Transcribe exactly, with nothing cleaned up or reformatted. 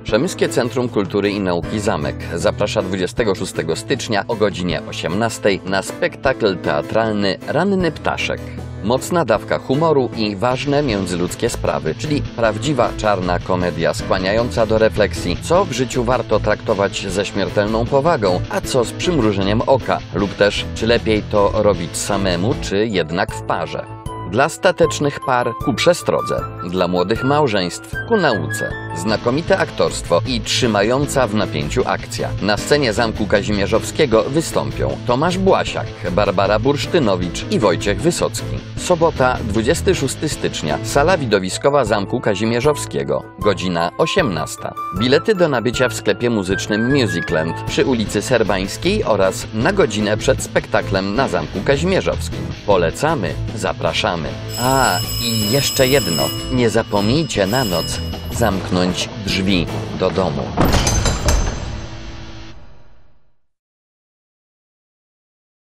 Przemyskie Centrum Kultury i Nauki Zamek zaprasza dwudziestego szóstego stycznia o godzinie osiemnastej na spektakl teatralny Ranny Ptaszek. Mocna dawka humoru i ważne międzyludzkie sprawy, czyli prawdziwa czarna komedia skłaniająca do refleksji, co w życiu warto traktować ze śmiertelną powagą, a co z przymrużeniem oka, lub też czy lepiej to robić samemu, czy jednak w parze. Dla statecznych par ku przestrodze, dla młodych małżeństw ku nauce. Znakomite aktorstwo i trzymająca w napięciu akcja. Na scenie Zamku Kazimierzowskiego wystąpią Tomasz Błasiak, Barbara Bursztynowicz i Wojciech Wysocki. Sobota, dwudziestego szóstego stycznia, sala widowiskowa Zamku Kazimierzowskiego, godzina osiemnasta. Bilety do nabycia w sklepie muzycznym Musicland przy ulicy Serbańskiej oraz na godzinę przed spektaklem na Zamku Kazimierzowskim. Polecamy, zapraszamy. A, i jeszcze jedno. Nie zapomnijcie na noc zamknąć drzwi do domu.